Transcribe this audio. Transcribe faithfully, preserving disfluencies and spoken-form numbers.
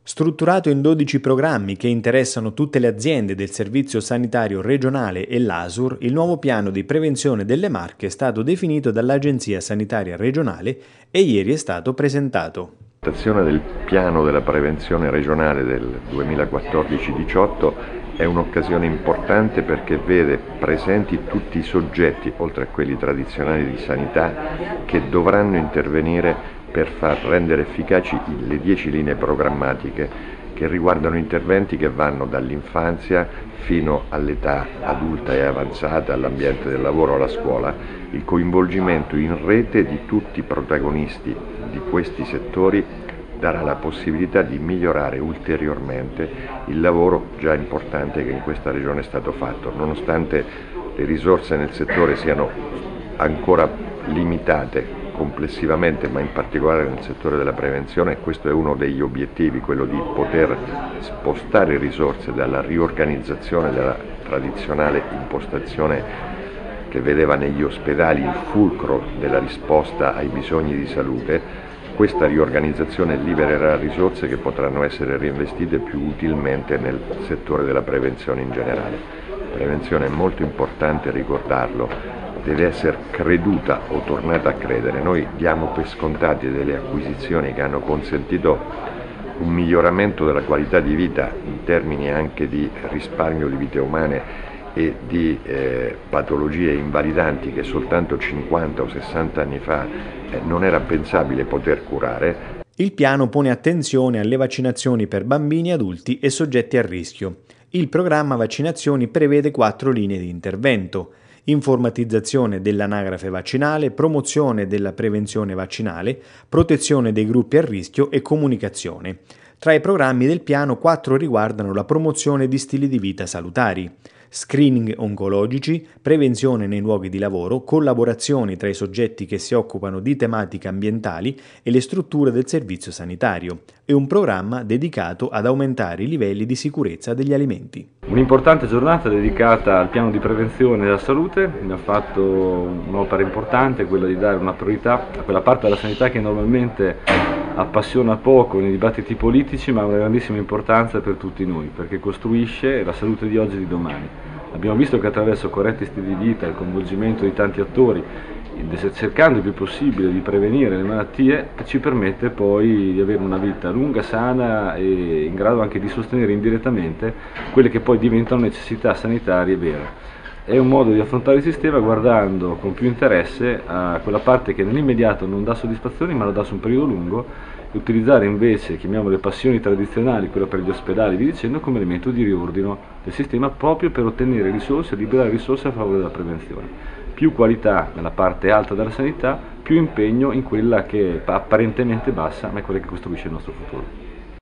Strutturato in dodici programmi che interessano tutte le aziende del Servizio Sanitario Regionale e l'A S U R, il nuovo piano di prevenzione delle Marche è stato definito dall'Agenzia Sanitaria Regionale e ieri è stato presentato. La presentazione del piano della prevenzione regionale del duemilaquattordici diciotto è un'occasione importante perché vede presenti tutti i soggetti, oltre a quelli tradizionali di sanità, che dovranno intervenire per far rendere efficaci le dieci linee programmatiche che riguardano interventi che vanno dall'infanzia fino all'età adulta e avanzata, all'ambiente del lavoro, alla scuola. Il coinvolgimento in rete di tutti i protagonisti di questi settori darà la possibilità di migliorare ulteriormente il lavoro già importante che in questa regione è stato fatto, nonostante le risorse nel settore siano ancora limitate complessivamente, ma in particolare nel settore della prevenzione. Questo è uno degli obiettivi, quello di poter spostare risorse dalla riorganizzazione della tradizionale impostazione che vedeva negli ospedali il fulcro della risposta ai bisogni di salute. Questa riorganizzazione libererà risorse che potranno essere reinvestite più utilmente nel settore della prevenzione in generale. La prevenzione è molto importante ricordarlo, deve essere creduta o tornata a credere. Noi diamo per scontate delle acquisizioni che hanno consentito un miglioramento della qualità di vita in termini anche di risparmio di vite umane e di eh, patologie invalidanti che soltanto cinquanta o sessanta anni fa eh, non era pensabile poter curare. Il piano pone attenzione alle vaccinazioni per bambini, adulti e soggetti a rischio. Il programma vaccinazioni prevede quattro linee di intervento: informatizzazione dell'anagrafe vaccinale, promozione della prevenzione vaccinale, protezione dei gruppi a rischio e comunicazione. Tra i programmi del piano, quattro riguardano la promozione di stili di vita salutari: screening oncologici, prevenzione nei luoghi di lavoro, collaborazioni tra i soggetti che si occupano di tematiche ambientali e le strutture del servizio sanitario, e un programma dedicato ad aumentare i livelli di sicurezza degli alimenti. Un'importante giornata dedicata al piano di prevenzione della salute. Ne ha fatto un'opera importante, quella di dare una priorità a quella parte della sanità che normalmente appassiona poco nei dibattiti politici, ma ha una grandissima importanza per tutti noi, perché costruisce la salute di oggi e di domani. Abbiamo visto che attraverso corretti stili di vita, il coinvolgimento di tanti attori, cercando il più possibile di prevenire le malattie, ci permette poi di avere una vita lunga, sana e in grado anche di sostenere indirettamente quelle che poi diventano necessità sanitarie vere. È un modo di affrontare il sistema guardando con più interesse a quella parte che nell'immediato non dà soddisfazioni, ma lo dà su un periodo lungo, e utilizzare invece, chiamiamole passioni tradizionali, quella per gli ospedali, vi dicendo, come elemento di riordino del sistema, proprio per ottenere risorse e liberare risorse a favore della prevenzione. Più qualità nella parte alta della sanità, più impegno in quella che è apparentemente bassa, ma è quella che costruisce il nostro futuro.